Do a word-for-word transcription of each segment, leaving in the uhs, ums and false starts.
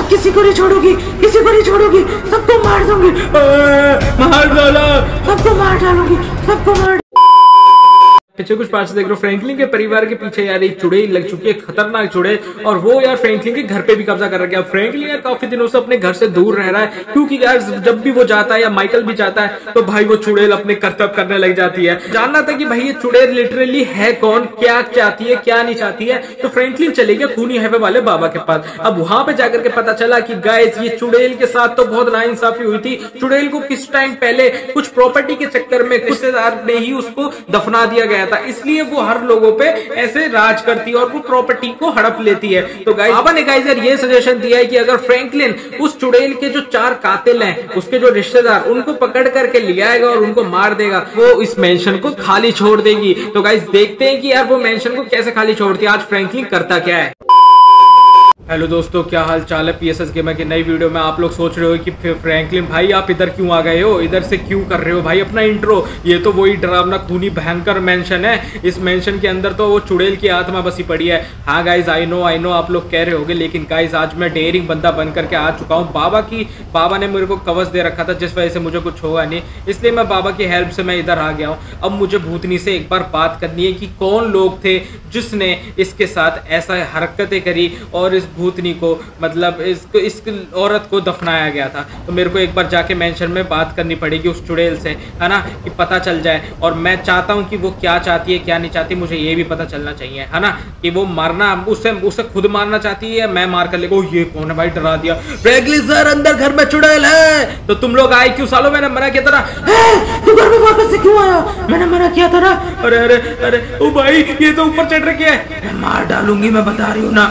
अब किसी को नहीं छोड़ूंगी, किसी को नहीं छोड़ूंगी, सबको मार दूंगी, मार डालो, सबको मार डालूंगी, सबको मार। पीछे कुछ पार्ट्स देख रहे हो, फ्रैंकलिन के परिवार के पीछे यार एक चुड़ैल लग चुकी है, खतरनाक चुड़ैल, और वो यार फ्रैंकलिन के घर पे भी कब्जा कर रखा है। फ्रैंकलिन यार काफी दिनों से अपने घर से दूर रह रहा है, क्योंकि यार जब भी वो जाता है या माइकल भी जाता है तो भाई वो चुड़ैल अपने कर्तव्य करने लग जाती है। जानना था कि भाई ये चुड़ैल लिटरली है कौन, क्या चाहती है, क्या नहीं चाहती है। तो फ्रैंकलिन चले गया खूनी हाईवे वाले बाबा के पास। अब वहां पे जाकर के पता चला कि गाइस ये चुड़ैल के साथ तो बहुत नाइंसाफी हुई थी। चुड़ैल को किस टाइम पहले कुछ प्रॉपर्टी के चक्कर में रिश्तेदार ने ही उसको दफना दिया गया था, इसलिए वो हर लोगों पे ऐसे राज करती है और वो प्रॉपर्टी को हड़प लेती है। तो गाइस बाबा ने गाइस यार ये सजेशन दिया है कि अगर फ्रैंकलिन उस चुड़ैल के जो चार कातिल हैं, उसके जो रिश्तेदार, उनको पकड़ करके ले आएगा और उनको मार देगा, वो इस मेंशन को खाली छोड़ देगी। तो गाइस देखते हैं कि यार वो मेंशन को कैसे खाली छोड़ती है, आज फ्रैंकलिन करता क्या है। हेलो दोस्तों, क्या हाल चाल है। पीएसएस गेमर की नई वीडियो में आप लोग सोच रहे हो कि फ्रैंकलिन भाई आप इधर क्यों आ गए हो, इधर से क्यों कर रहे हो भाई अपना इंट्रो। ये तो वही डरावना खूनी भयंकर मेंशन है। इस मेंशन के अंदर तो वो चुड़ैल की आत्मा बसी पड़ी है। हाँ guys I know I know आप लोग कह रहे होगे, लेकिन गाइज आज मैं डेयरिंग बंदा बन करके आ चुका हूँ। बाबा की बाबा ने मेरे को कवच दे रखा था, जिस वजह से मुझे कुछ होगा नहीं, इसलिए मैं बाबा की हेल्प से मैं इधर आ गया हूँ। अब मुझे भूतनी से एक बार बात करनी है कि कौन लोग थे जिसने इसके साथ ऐसा हरकतें करी और इस भूतनी को, मतलब इसको इस औरत को दफनाया गया था। तो मेरे को एक बार जाके मेंशन में बात करनी पड़ेगी उस चुड़ैल से, है ना, कि पता चल जाए। और मैं चाहता हूँ कि वो क्या चाहती है क्या नहीं चाहती, मुझे ये भी पता चलना चाहिए, है ना, कि वो मारना उसे उसे खुद मारना चाहती है या मैं मार कर ले। ओ ये कौन है भाई, डरा दिया। फ्रैंकलिन सर अंदर घर में चुड़ैल है। तो तुम लोग आए क्यों सालों, मैंने मना किया था ना। तू घर में वापस से क्यों आया, मैंने मना किया था ना। अरे अरे अरे ओ भाई ये तो ऊपर चढ़ रखे है, मैं मार डालूंगी, मैं बता रही हूँ ना।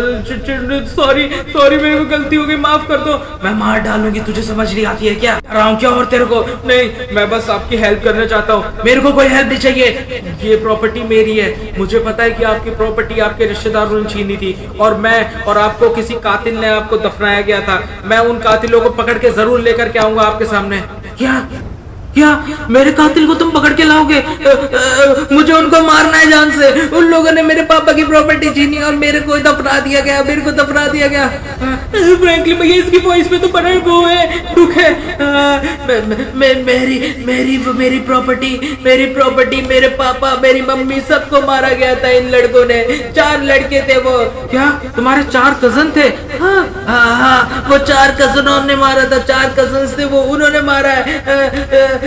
सॉरी सॉरी मेरे को गलती हो गई, माफ कर दो। मैं मार डालूंगी, तुझे समझ नहीं आती है क्या, राम क्या और तेरे को। नहीं मैं बस आपकी हेल्प करना चाहता हूँ। मेरे को कोई हेल्प नहीं चाहिए, ये प्रॉपर्टी मेरी है। मुझे पता है कि आपकी प्रॉपर्टी आपके रिश्तेदारों ने छीनी थी, और मैं और आपको किसी कातिल ने आपको दफनाया गया था। मैं उन कातिलों को पकड़ के जरूर लेकर के आऊंगा आपके सामने। क्या क्या मेरे कातिल को तुम पकड़ के लाओगे? आ, आ, मुझे उनको मारना है जान से। उन लोगों ने मेरे पापा की प्रॉपर्टी छीनी और मेरे को दफना दिया गया, मेरे को दफना दिया गया। फ्रैंकलिन भैया इसकी वॉइस में तो बड़ा वो है, दुख है। मे, मे, मेरी मेरी मेरी प्रॉपर्टी मेरी प्रॉपर्टी मेरे पापा मेरी मम्मी सबको मारा गया था इन लड़कों ने। चार लड़के थे वो। क्या तुम्हारे चार कजन थे? हाँ हाँ हाँ वो चार कजनों ने मारा था, चार कजन थे वो, उन्होंने मारा है।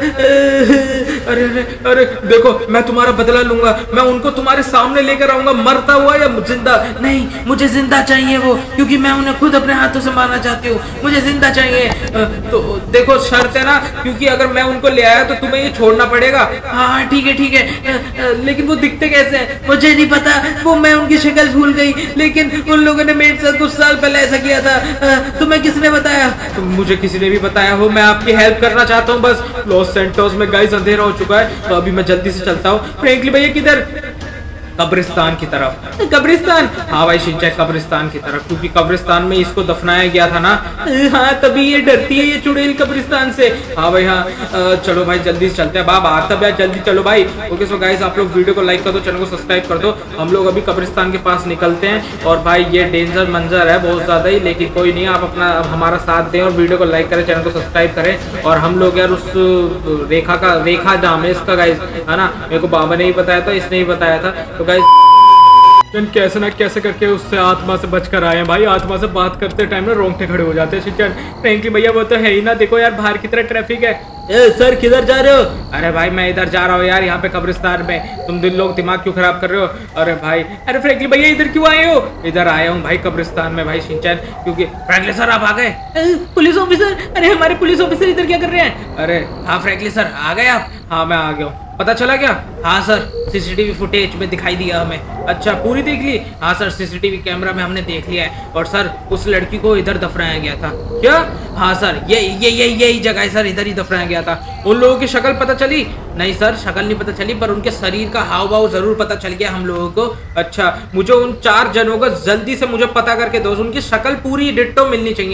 अरे अरे अरे देखो मैं तुम्हारा बदला लूंगा, मैं उनको तुम्हारे सामने लेकर आऊंगा, मरता हुआ या जिंदा। नहीं मुझे जिंदा चाहिए वो, क्योंकि मैं उन्हें खुद अपने हाथों से मारना चाहती हूँ, मुझे जिंदा चाहिए। तो देखो शर्त है ना, क्योंकि अगर मैं उनको ले आया तो तुम्हें ये छोड़ना पड़ेगा। हाँ ठीक है ठीक है, लेकिन वो दिखते कैसे हैं मुझे नहीं पता, वो मैं उनकी शक्ल भूल गई, लेकिन उन लोगों ने मेरे साथ कुछ साल पहले ऐसा किया था। तुम्हें किसने बताया? तो मुझे किसी ने भी बताया हो, मैं आपकी हेल्प करना चाहता हूँ बस। लॉस सैंटोस में गाइस अंधेरा हो चुका है, तो अभी मैं जल्दी से चलता हूँ। फ्रैंकलिन भैया किधर? कब्रिस्तान की तरफ। कब्रिस्तान? हाँ भाई शिनचैन कब्रिस्तान की तरफ, क्योंकि कब्रिस्तान में इसको दफनाया गया था ना। हाँ तभी ये डरती है ये चुड़ैल कब्रिस्तान से। हाँ भाई हाँ, चलो भाई जल्दी से चलते हैं। बाबा आता है जल्दी चलो भाई। ओके सो गाइस आप लोग वीडियो को लाइक कर दो, चैनल को सब्सक्राइब कर दो। हम लोग अभी कब्रिस्तान के पास निकलते हैं। और भाई ये डेंजर मंजर है बहुत ज्यादा ही, लेकिन कोई नहीं, आप अपना हमारा साथ दें और वीडियो को लाइक करें, चैनल को सब्सक्राइब करें। और हम लोग यार उस रेखा का, रेखा नाम है इसका गाइस, है ना, मेरे को बाबा ने ही बताया था, इसने ही बताया था। तो गाइस कैसे ना कैसे करके उससे आत्मा से बचकर आए हैं भाई। आत्मा से बात करते टाइम ना रोंगटे खड़े हो जाते हैं। शिनचैन फ्रैंकलिन भैया वो तो है ही ना, देखो यार बाहर की तरह ट्रैफिक है। ए सर किधर जा रहे हो? अरे भाई मैं इधर जा रहा हूँ यार, यहाँ पे कब्रिस्तान में। तुम दिन लोग दिमाग क्यों खराब कर रहे हो? अरे भाई, अरे फ्रैंकलिन भैया इधर क्यों आए हो? इधर आया हूँ भाई कब्रिस्तान में भाई शिनचैन, क्योंकि फ्रैंकलिन सर आप आ गए? Police officer? अरे हमारे पुलिस ऑफिसर इधर क्या कर रहे हैं? अरे हाँ फ्रैंकलिन सर आ गए आप? हाँ मैं आ गया हूँ। पता चला क्या? हाँ सर सीसीटीवी फुटेज में दिखाई दिया हमें। अच्छा पूरी देख ली? हाँ सर सीसीटीवी कैमरा में हमने देख लिया है। और सर उस लड़की को इधर दफनाया गया था। क्या? हाँ सर ये ये ये यही जगह है सर, इधर ही दफनाया गया था। उन लोगों की शक्ल पता चली? नहीं सर शक्ल नहीं पता चली, पर उनके शरीर का हाव भाव जरूर पता चल गया हम लोगों को। अच्छा मुझे उन चार जनों का जल्दी से मुझे पता करके दो, उनकी शक्ल पूरी डिट्टो मिलनी चाहिए।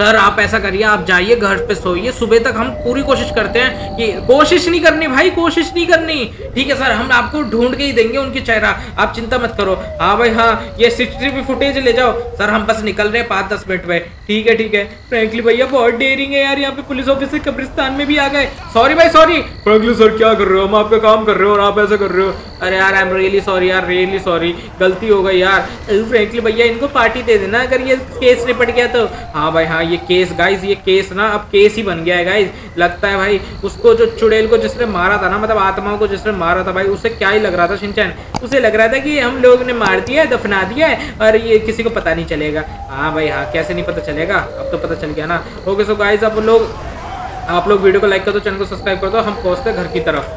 सर आप ऐसा करिए, आप जाइए घर पे सोइए, सुबह तक हम पूरी कोशिश करते हैं कि कोशिश नहीं करनी भाई, कोशिश नहीं करनी, ठीक है सर, हम आपको ढूंढ के ही देंगे उनकी चेहरा, आप चिंता मत करो। हाँ भाई हाँ, ये सीसीटीवी फुटेज ले जाओ सर, हम बस निकल रहे हैं पाँच दस मिनट में। ठीक है ठीक है। फ्रैंकली भैया बहुत डेयरिंग है यार, यहाँ पे पुलिस ऑफिसर कब्रिस्तान में भी आ गए। सॉरी भाई सॉरी। फ्रैंकली सर क्या कर रहे हो, हम आपका काम कर रहे हो और आप ऐसा कर रहे हो। अरे यार आई एम रियली सॉरी यार, रियली सॉरी, गलती हो गई यार। फ्रैंकली भैया इनको पार्टी दे देना अगर ये केस निपट गया तो। हाँ भाई हाँ, ये केस गाइस, ये केस ना अब केस ही बन गया है गाइस। लगता है भाई उसको जो चुड़ैल को जिसने मारा था ना, मतलब आत्माओं को जिसने मारा था भाई, उसे क्या ही लग रहा था शिनचैन, उसे लग रहा था कि हम लोग ने मार दिया है, दफना दिया है और ये किसी को पता नहीं चलेगा। हाँ भाई हाँ, कैसे नहीं पता चलेगा, अब तो पता चल गया ना। ओके सो गाइस, अब लोग आप लोग वीडियो को लाइक कर दो, चैनल को सब्सक्राइब कर दो, हम पहुंचते हैं घर की तरफ।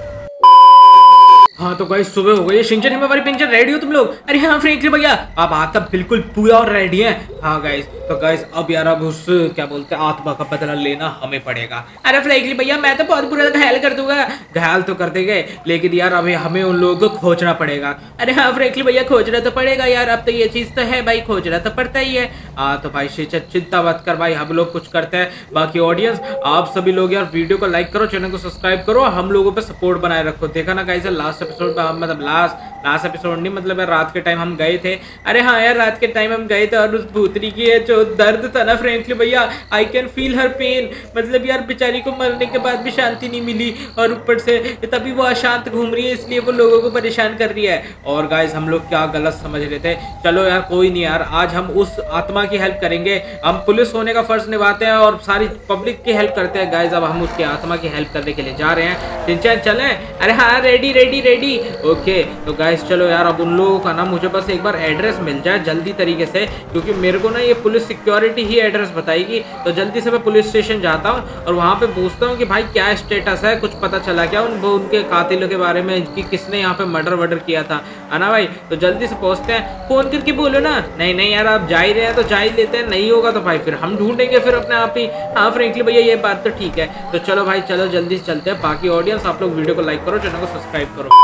हाँ तो गाइस सुबह हो गई है, शिनचैन हमारी पिंचर रेडी हो तुम लोग? अरे हाँ फ्रैंकली भैया आप आता बिल्कुल पूरा और रेडी है। हाँ गाइस, तो गाइस अब यार अब उस क्या बोलते हैं आत्मा का बदला लेना हमें पड़ेगा। अरे फ्रैंकली भैया मैं तो बहुत बुरा घायल कर दूंगा। घायल तो कर देंगे लेकिन यार अभी हमें उन लोगों को खोजना पड़ेगा। अरे हाँ फ्रैंकली भैया खोजना तो पड़ेगा यार, अब तो ये चीज तो है भाई, खोजना तो पड़ता ही है। हाँ तो भाई शिनचैन चिंता मत कर भाई, हम लोग कुछ करते हैं। बाकी ऑडियंस आप सभी लोग यार वीडियो को लाइक करो, चैनल को सब्सक्राइब करो, हम लोगों पे सपोर्ट बनाए रखो। देखा ना गाइस लास्ट एपिसोड में, मतलब लास्ट लास्ट एपिसोड नहीं, मतलब यार रात के टाइम हम गए थे। अरे हाँ यार रात के टाइम हम गए थे और उस भूतनी की जो दर्द था ना फ्रैंकली भैया, I can feel her pain. मतलब यार बेचारी को मरने के बाद भी शांति नहीं मिली और ऊपर से तभी वो अशांत घूम रही है, इसलिए वो लोगों को परेशान कर रही है। और गाइस हम लोग क्या गलत समझ रहे थे। चलो यार कोई नहीं यार, आज हम उस आत्मा की हेल्प करेंगे। हम पुलिस होने का फर्ज निभाते हैं और सारी पब्लिक की हेल्प करते हैं गाइस। अब हम उसके आत्मा की हेल्प करने के लिए जा रहे हैं। शिनचैन चलें? अरे हाँ रेडी रेडी रेडी। ओके तो गाइस चलो यार, अब उन लोगों का ना मुझे बस एक बार एड्रेस मिल जाए जल्दी तरीके से, क्योंकि मेरे को ना ये पुलिस सिक्योरिटी ही एड्रेस बताएगी। तो जल्दी से मैं पुलिस स्टेशन जाता हूँ और वहाँ पे पूछता हूँ कि भाई क्या स्टेटस है, कुछ पता चला क्या उन उनके कातिलों के बारे में कि किसने यहाँ पे मर्डर वर्डर किया था, है ना भाई। तो जल्दी से पहुँचते हैं, फोन करके बोलो ना। नहीं नहीं यार आप जा ही रहे हैं तो जा ही लेते हैं, नहीं होगा तो भाई फिर हम ढूंढेंगे फिर अपने आप ही। हाँ फ्रैंकली भैया ये बात तो ठीक है। तो चलो भाई चलो जल्दी से चलते हैं। बाकी ऑडियंस आप लोग वीडियो को लाइक करो, चैनल को सब्सक्राइब करो।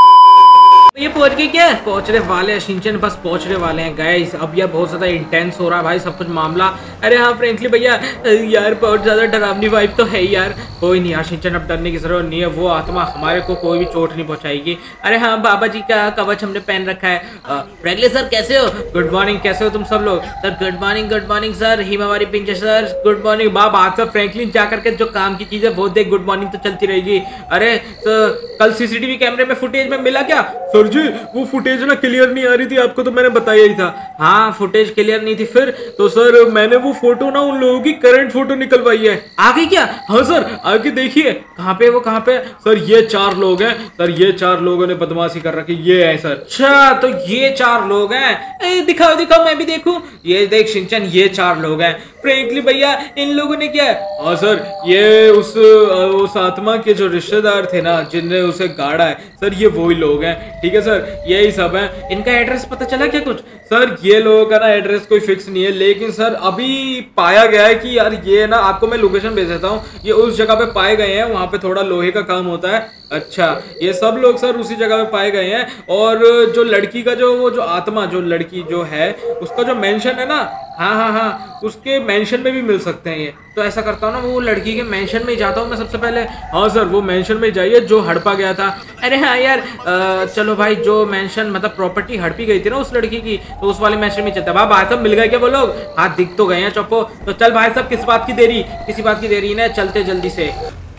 ये पहुंच गए क्या? पहुंचने वाले हैं शिनचैन, बस पहुंचने वाले हैं गाइस। अब यह बहुत ज्यादा इंटेंस हो रहा है भाई सब कुछ मामला। अरे हाँ फ्रैंकली भैया यार बहुत ज्यादा डरावनी वाइब तो है ही यार। कोई नहीं यार शिनचैन, अब डरने की जरूरत नहीं है, वो आत्मा हमारे को कोई भी चोट नहीं पहुंचाएगी। अरे हाँ बाबा जी का कवच हमने पहन रखा है। फ्रैंकली सर कैसे हो? गुड मॉर्निंग, कैसे हो तुम सब लोग? Sir good morning good morning sir, Himawari पिंचर सर गुड मॉर्निंग। बाप आज सब फ्रैंकलिन जा करके जो काम की चीज है वो देख, गुड मॉर्निंग तो चलती रहेगी। अरे तो कल सीसीटीवी कैमरे में फुटेज में मिला क्या? सर जी वो फुटेज ना क्लियर नहीं आ रही थी, आपको तो मैंने बताया ही था। हाँ फुटेज क्लियर नहीं थी फिर? तो सर मैंने वो फोटो ना उन लोगों की करंट फोटो निकलवाई है। आ गई क्या? हाँ सर आगे देखिए। कहाँ पे वो, कहाँ पे? सर ये चार लोग हैं सर, ये चार लोगों ने बदमाशी कर रखी, ये है सर। अच्छा तो ये चार लोग हैं, ए, दिखाओ दिखाओ मैं भी देखूं। ये देख शिनचैन ये चार लोग हैं। फ्रैंकली भैया इन लोगों ने क्या? हाँ सर ये उस उस आत्मा के जो रिश्तेदार थे ना जिनने उसे गाड़ा है सर, ये वही लोग हैं। ठीक है सर यही सब है। इनका एड्रेस पता चला क्या कुछ? सर ये लोगों का ना एड्रेस कोई फिक्स नहीं है, लेकिन सर अभी पाया गया है कि यार ये ना, आपको मैं लोकेशन भेज देता हूँ, ये उस जगह पे पाए गए हैं, वहाँ पे थोड़ा लोहे का काम होता है। अच्छा ये सब लोग सर उसी जगह पे पाए गए हैं। और जो लड़की का जो वो जो आत्मा जो लड़की जो है उसका जो मेंशन है ना, हाँ हाँ हाँ उसके मेंशन में भी मिल सकते हैं ये। तो ऐसा करता हूँ ना वो लड़की के मेंशन में ही जाता हूँ मैं सबसे पहले। हाँ सर वो मेंशन में जाइए जो हड़पा गया था। अरे हाँ यार आ, चलो भाई जो मेंशन मतलब प्रॉपर्टी हड़पी गई थी ना उस लड़की की, तो उस वाले मेंशन में चलता है। भाई साहब मिल गए क्या वो लोग? हाँ दिख तो गए हैं चौपो। तो चल भाई साहब किस बात की देरी, किसी बात की देरी ना, चलते जल्दी से।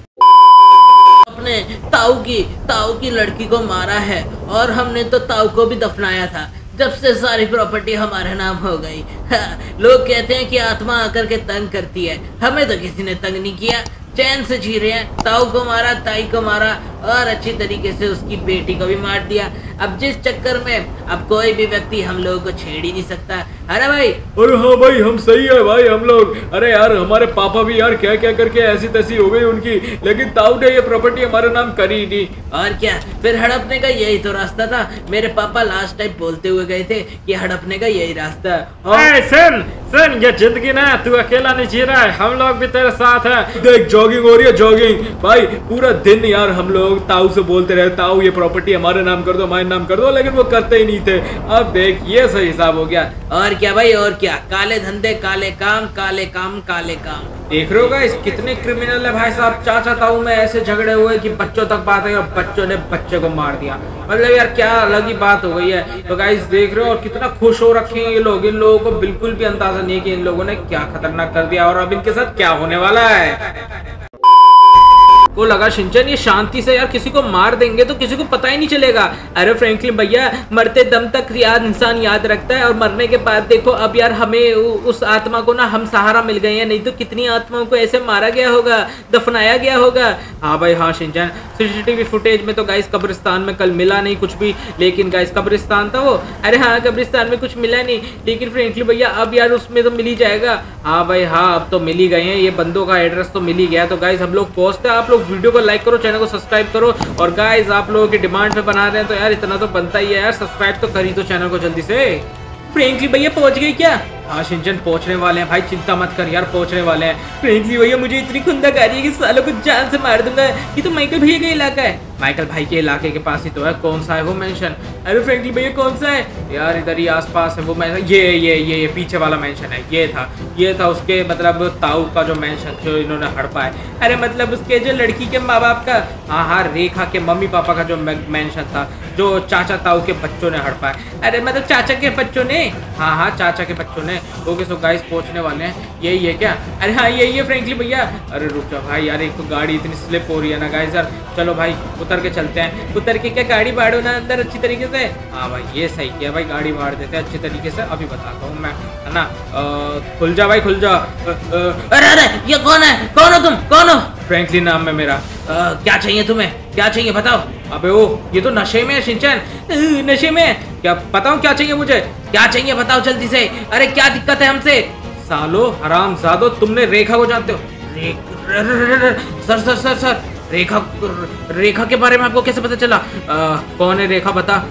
अपने ताऊ की ताऊ की लड़की को मारा है और हमने तो ताऊ को भी दफनाया था। जब से सारी प्रॉपर्टी हमारे नाम हो गई। हाँ, लोग कहते हैं कि आत्मा आकर के तंग करती है, हमें तो किसी ने तंग नहीं किया, चैन से जी रहे हैं। ताऊ को मारा, ताई को मारा और अच्छी तरीके से उसकी बेटी को भी मार दिया। अब जिस चक्कर में अब कोई भी व्यक्ति हम लोगों को छेड़ ही नहीं सकता। अरे भाई अरे हाँ भाई हम सही है भाई हम लोग। अरे यार हमारे पापा भी यार क्या क्या करके ऐसी तैसी हो गई उनकी, लेकिन ताऊ ने ये प्रॉपर्टी हमारे नाम करी नहीं। और क्या फिर हड़पने का यही तो रास्ता था। मेरे पापा लास्ट टाइम बोलते हुए गए थे कि हड़पने का यही रास्ता है। सुन सुन ये जिंदगी ना तू अकेला नहीं जी रहा है, हम लोग भी तेरे साथ है। देख जॉगिंग हो रही है जॉगिंग भाई, पूरा दिन यार हम लोगों लोग ताऊ से बोलते रहे ताऊ ये प्रॉपर्टी हमारे नाम कर दो हमारे नाम कर दो, लेकिन वो करते ही नहीं थे। अब देख ये सही हिसाब हो गया। और क्या भाई और क्या, काले धंधे काले काम, काले काम काले काम। देख रहे हो गाइस कितने क्रिमिनल है भाई साहब। चाचा ताऊ में ऐसे झगड़े हुए कि बच्चों तक बात है और बच्चों ने बच्चे को मार दिया। मतलब यार क्या अलग ही बात हो गई है। तो गाइस देख रहे हो और कितना खुश हो रखे हैं ये लोग। इन लोगों को बिल्कुल भी अंदाजा नहीं है कि इन लोगों ने क्या खतरनाक कर दिया और अब इनके साथ क्या होने वाला है। को लगा शिनचैन ये शांति से यार किसी को मार देंगे तो किसी को पता ही नहीं चलेगा। अरे फ्रैंकलिन भैया मरते दम तक याद इंसान याद रखता है और मरने के बाद देखो अब यार हमें उस आत्मा को ना हम सहारा मिल गए हैं, नहीं तो कितनी आत्माओं को ऐसे मारा गया होगा, दफनाया गया होगा। हाँ भाई हाँ शिनचैन, सीसीटीवी फुटेज में तो गाइस कब्रिस्तान में कल मिला नहीं कुछ भी, लेकिन गाइस कब्रिस्तान था वो। अरे हाँ कब्रिस्तान में कुछ मिला नहीं, लेकिन फ्रैंकलिन भैया अब यार उसमें तो मिल ही जाएगा। हाँ भाई हाँ अब तो मिल ही गए हैं, ये बंदों का एड्रेस तो मिल ही गया। तो गाइस हम लोग पहुंचते हैं, आप लोग वीडियो को लाइक करो, चैनल को सब्सक्राइब करो। और गाइस आप लोगों की डिमांड पे बना रहे हैं तो यार इतना तो बनता ही है यार, सब्सक्राइब तो करी तो चैनल को जल्दी से। फ्रैंकलिन भैया पहुंच गए क्या? हाँ शिनचैन पहुंचने वाले हैं भाई, चिंता मत कर यार पहुंचने वाले हैं। फ्रैंकलिन भैया मुझे इतनी खुंदककारी है कि सालों को जान से मार दूंगा। ये तो माइकल भैया का इलाका है। माइकल भाई के इलाके के पास ही तो है। कौन सा है वो मेंशन? अरे फ्रैंकलिन भैया कौन सा है यार? इधर ही आसपास है वो मेंशन। ये ये ये ये पीछे वाला मेंशन है। ये था ये था उसके मतलब ताऊ का जो मेंशन जो इन्होंने हड़पा है। अरे मतलब उसके जो लड़की के माँ बाप का? हाँ हाँ रेखा के मम्मी पापा का जो मेंशन था जो चाचा ताऊ के बच्चों ने हड़पा है। अरे मतलब चाचा के बच्चों ने? हाँ हाँ चाचा के बच्चों ने। ओके सो गाइस पहुंचने वाले हैं। यही है क्या? अरे हाँ यही है फ्रैंकलिन भैया। अरे रुक जा भाई यार, एक तो गाड़ी इतनी स्लिप हो रही है ना गाइस यार। चलो भाई उतर के चलते हैं। उतर के क्या गाड़ी बाड़ो ना अंदर अच्छी तरीके से। हाँ भाई ये सही किया भाई, गाड़ी बाढ़ देते हैं अच्छी तरीके से। अभी बताता हूँ मैं, है ना। खुल जा भाई खुल जा। अरे अरे ये कौन है? कौन हो तुम? कौन हो? फ्रैंकलिन नाम है मेरा। आ, क्या चाहिए तुम्हें? क्या चाहिए बताओ? अबे ओ ये तो नशे में है शिनचैन। नशे में? क्या बताऊं क्या चाहिए मुझे? क्या चाहिए बताओ जल्दी से। अरे क्या दिक्कत है हमसे? सालो हरामजादो तुमने रेखा को जानते हो? रे, र, र, र, र, sir sir sir sir Rekha Rekha के बारे में आपको कैसे पता चला? आ, कौन है रेखा बता।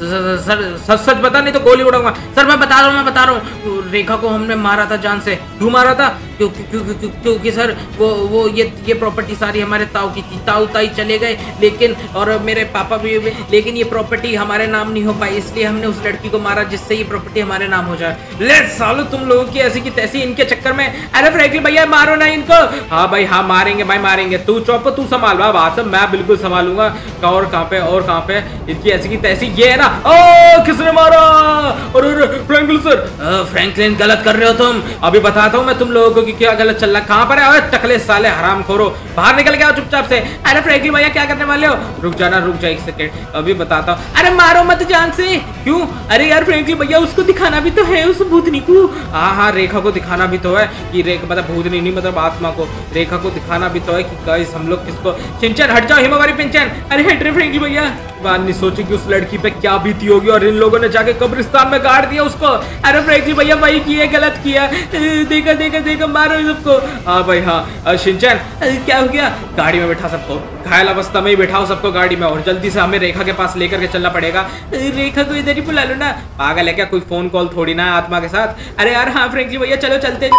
सर सच सच बता नहीं तो गोली उड़ाऊंगा। सर मैं बता रहा हूँ मैं बता रहा हूँ रेखा को हमने मारा था जान से। क्यों मारा था? क्योंकि क्योंकि क्यों, क्यों, क्यों, सर वो वो ये ये प्रॉपर्टी सारी हमारे ताऊ की थी। ताऊ ताई चले गए लेकिन और मेरे पापा भी, भी लेकिन ये प्रॉपर्टी हमारे नाम नहीं हो पाई, इसलिए हमने उस लड़की को मारा जिससे ये प्रॉपर्टी हमारे नाम हो जाए। ले सालो तुम लोगों की ऐसी की तैसी इनके चक्कर में। अरे फ्रैंकलिन भैया मारो ना इनको। हाँ भाई हाँ मारेंगे भाई मारेंगे। तू चौप तू संभाल बात सब मैं बिल्कुल संभालूंगा। और कहाँ पे और कहाँ पे इनकी ऐसी की तैसी। ये है ना। ओ किसने मारा? अरे फ्रैंकलिन सर। फ्रैंकलिन गलत कर रहे हो तुम। अभी बताता हूँ मैं तुम लोगों को कि क्या गलत चल रहा है। कहाँ पर है टकले साले हराम खोरो, बाहर निकल गया चुपचाप से। अरे फ्रैंकलिन भैया क्या करने वाले हो? रुक जाना रुक जा एक सेकेंड अभी बताता हूँ। अरे मारो मत जान से। क्यों? अरे यार फ्रैंकलिन भैया उसको दिखाना भी तो है उस भूतनी को। हाँ हाँ रेखा को दिखाना भी तो है कि रेखा मतलब भूतनी नहीं मतलब आत्मा को रेखा को दिखाना भी तो है कि गाइस हम लोग किसको। शिनचैन हट जाओ हिमावारी पिंचैन। अरे हट रहे फ्रैंकलिन भैया। बात नहीं सोची कि उस लड़की पे क्या बीती होगी और इन लोगों ने जाके कब्रिस्तान में गाड़ दिया उसको। अरे फ्रैंकलिन भैया वही किया गलत किया। देखा देखा देखा मारो सबको। हाँ भाई हाँ शिनचैन क्या हो गया? गाड़ी में बैठा सबको, घायल अवस्था में ही बैठाओ सबको गाड़ी में और जल्दी से हमें रेखा के पास लेकर के चलना पड़ेगा। रेखा को इधर ही बुला लो ना। पागल है क्या? कोई फोन कॉल थोड़ी ना है आत्मा के साथ। अरे यार हाँ फ्रैंकलिन भैया चलो चलते।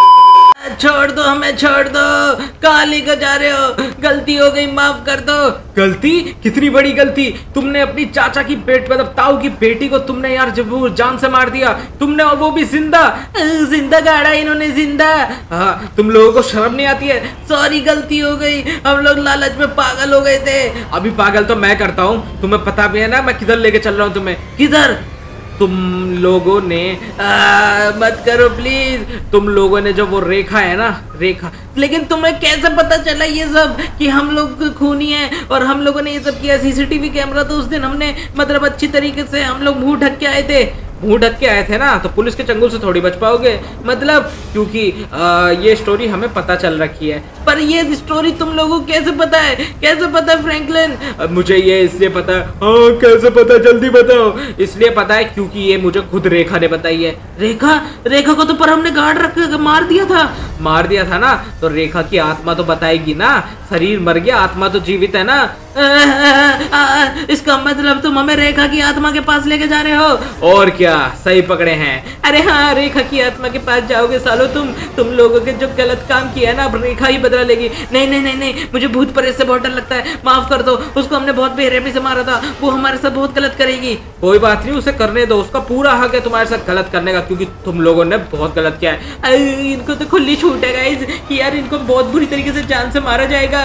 छोड़ दो हमें छोड़ दो, कहाँ लेकर जा रहे हो? गलती हो गई माफ कर दो। गलती? कितनी बड़ी गलती? तुमने अपनी चाचा की बेटी मतलब ताऊ की बेटी को तुमने यार जब वो जान से मार दिया तुमने और वो भी जिंदा। जिंदा गाड़ा इन्होंने जिंदा। हाँ तुम लोगों को शर्म नहीं आती है? सॉरी गलती हो गई, हम लोग लालच में पागल हो गए थे। अभी पागल तो मैं करता हूँ, तुम्हें पता भी है ना मैं किधर लेके चल रहा हूँ तुम्हें। किधर? तुम लोगों ने आ, मत करो प्लीज। तुम लोगों ने जो वो रेखा है ना रेखा। लेकिन तुम्हें कैसे पता चला ये सब कि हम लोग खूनी हैं और हम लोगों ने ये सब किया? सीसीटीवी कैमरा तो उस दिन हमने मतलब अच्छी तरीके से हम लोग मुंह ढक के आए थे। मुंह ढक के आए थे ना तो पुलिस के चंगुल से थोड़ी बच पाओगे। मतलब क्योंकि आ, ये स्टोरी हमें पता चल रखी है। पर ये स्टोरी तुम लोगों को कैसे पता है? कैसे पता है फ्रैंकलिन? अब मुझे ये इसलिए पता है। हाँ कैसे पता जल्दी बताओ। इसलिए पता है क्योंकि ये मुझे खुद रेखा ने बताई है। रेखा? रेखा को तो पर हमने गार्ड रख कर मार दिया था। मार दिया था ना तो रेखा की आत्मा तो बताएगी ना। शरीर मर गया आत्मा तो जीवित है ना। आ, आ, आ, इसका मतलब तुम हमें रेखा की आत्मा के पास लेके जा रहे हो? और क्या सही पकड़े हैं। अरे हाँ रेखा की आत्मा के पास जाओगे सालो तुम। तुम लोगों के जो गलत काम किया है ना अब रेखा ही बदल बदला लेगी। नहीं नहीं नहीं नहीं, मुझे भूत प्रेत से बहुत डर लगता है, माफ कर दो, उसको हमने बहुत बेरहमी से मारा था, वो हमारे साथ बहुत गलत करेगी। कोई बात नहीं, उसे करने दो, उसका पूरा हक है तुम्हारे साथ गलत करने का, क्योंकि तुम लोगों ने बहुत गलत किया है। इनको तो खुली छूट है गाइस कि यार इनको बहुत बुरी तरीके से जान से मारा जाएगा।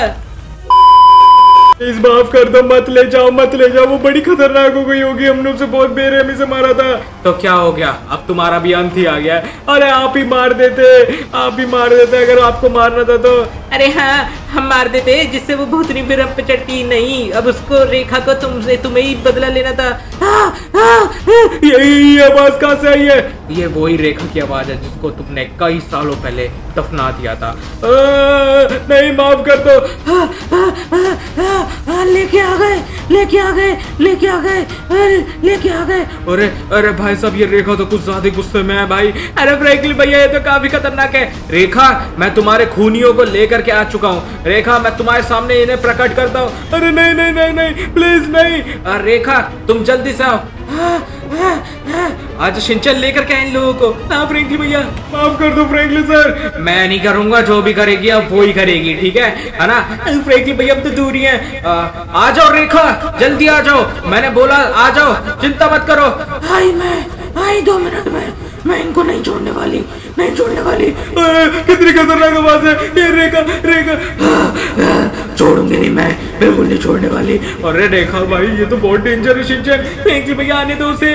इस माफ कर दो, मत ले जाओ मत ले जाओ, वो बड़ी खतरनाक हो गई होगी, हमने उसे बहुत बेरहमी से मारा था। तो क्या हो गया, अब तुम्हारा भी अंत ही आ गया है। अरे आप ही मार देते, आप ही मार देते अगर आपको मारना था तो। अरे हाँ, हम मार देते जिससे वो भूतनी फिर हम पे चढ़ती नहीं। अब उसको रेखा को तुमसे तुम्हें ही बदला लेना था। हाँ, हाँ, यही आवाज कहाँ से आई है? ये वही रेखा की आवाज है जिसको तुमने कई सालों पहले दफना दिया था। आ, नहीं माफ कर दो। हाँ, हाँ, हाँ, हाँ, हाँ, लेके आ गए लेके आ गए लेके आ गए लेके आ गए। अरे अरे भाई साहब, ये रेखा तो कुछ ज्यादा गुस्से में है भाई। अरे फ्रैंकलिन भैया, ये तो काफी खतरनाक है। रेखा, मैं तुम्हारे खूनियों को लेकर के आ चुका हूँ। रेखा, मैं तुम्हारे सामने इन्हें प्रकट करता हूँ। अरे नहीं नहीं नहीं नहीं, प्लीज नहीं। अरे रेखा, तुम जल्दी से आओ। आज शिनचैन लेकर के आए इन लोगों को। हाँ फ्रैंकलिन भैया, माफ कर दो फ्रैंकलिन सर। मैं नहीं करूंगा, जो भी करेगी अब वो ही करेगी, ठीक है है ना। फ्रैंकलिन भैया अब तो दूर ही है। आ जाओ रेखा, जल्दी आ जाओ, मैंने बोला आ जाओ, चिंता मत करो। आई मैं आई दो मिनट में, मैं इनको नहीं छोड़ने वाली, नहीं छोड़ने वाली। कितनी खतरनाक आवाज है ये। रेखा रेखा, छोड़ूंगी नहीं मैं, बिल्कुल नहीं छोड़ने वाली। अरे रेखा भाई, ये तो बहुत डेंजर है। शिनचैन, फ्रैंकलिन भैया आने दो उसे।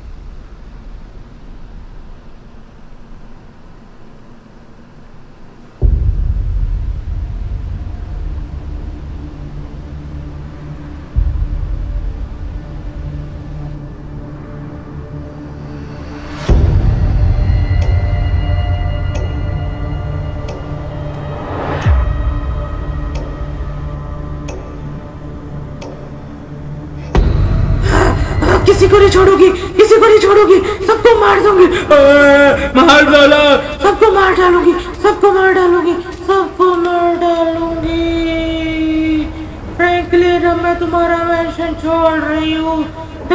किसी को नहीं छोड़ूंगी, किसी को नहीं छोड़ूंगी, सबको मार दूंगी। मार डाला, सबको मार डालूंगी, सबको मार डालूंगी, सबको मार डालूंगी। फ्रैंकलिन, अब मैं तुम्हारा मेंशन छोड़ रही हूँ,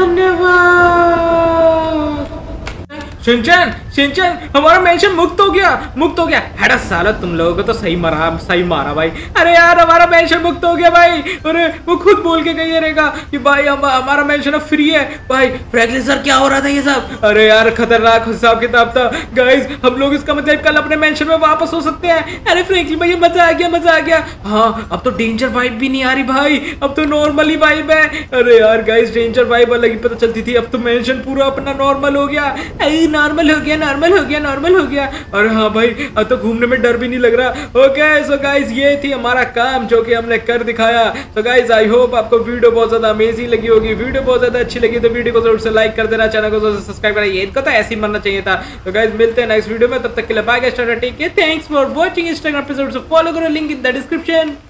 धन्यवाद। शिनचैन शिनचैन, हमारा मेंशन मुक्त हो गया, मुक्त हो गया। हेडा साला, तुम लोगों को तो सही मारा, सही मारा भाई। अरे यार, हमारा मेंशन मुक्त हो गया भाई। अरे वो खुद बोल के गई है रेखा कि भाई हम, हमारा मेंशन अब फ्री है भाई। फ्रैंकलिन सर, क्या हो रहा था ये सब? अरे यार, खतरनाक हिसाब किताब था गाइस। हम लोग इसका मतलब कल अपने मेंशन में वापस हो सकते हैं। अरे फ्रैंकलिन भैया, मजा आ गया, मजा आ गया। हाँ, अब तो डेंजर वाइब भी नहीं आ रही भाई, अब तो नॉर्मली वाइब है। अरे यार गाइस, डेंजर वाइब अलग ही पता चलती थी, अब तो मेंशन पूरा अपना नॉर्मल हो गया। नॉर्मल हो गया, नॉर्मल हो गया, नॉर्मल हो गया। और हाँ भाई, अब तो घूमने में डर भी नहीं लग रहा। ओके सो गाइस, ये थी हमारा काम जो कि हमने कर दिखाया। तो गाइस, आई होप आपको वीडियो बहुत ज्यादा अमेजिंग लगी होगी। वीडियो बहुत ज्यादा अच्छी लगी तो वीडियो को जरूर से लाइक कर देना, चैनल को जरूर से सब्सक्राइब करना। ये इनको तो ऐसे ही मरना चाहिए था। तो गाइस, मिलते हैं नेक्स्ट वीडियो में, तब तक के लिए bye guys, tata, take care, thanks for watching. Instagram पे जरूर से फॉलो करो, लिंक इन द डिस्क्रिप्शन।